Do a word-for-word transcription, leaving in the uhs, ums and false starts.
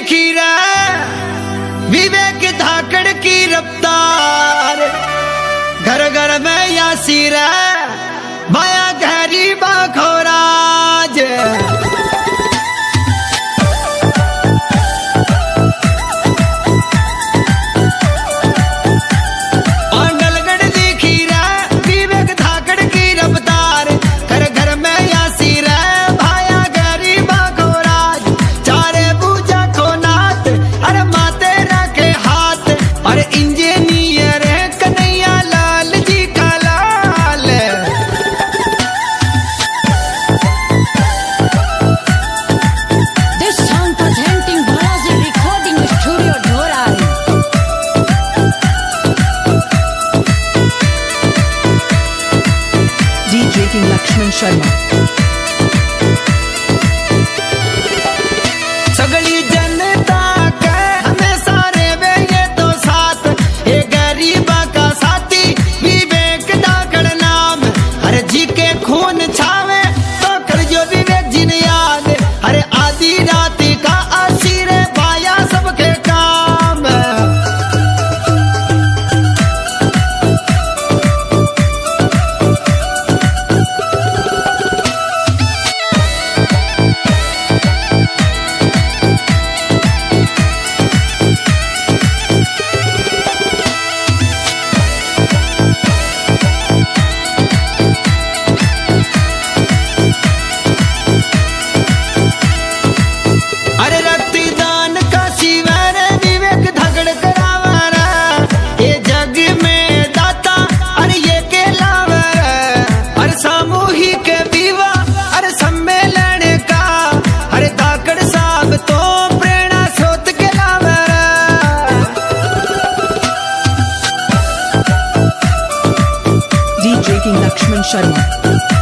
दिखी रे विवेक धाकड़ की रफ्तार, घर घर में यासी रे माया गहरी बाखोराज। लक्ष्मण शर्मा। सगली जनता के हमेशा रेवे ये तो साथ, ये गरीबा का साथी विवेक धाकड़ नाम। अरे जी के खून छावे तो कर जो विवेक जी ने याद, अरे आधी राती का आशीर पाया सबके काम। लक्ष्मण शर्मा।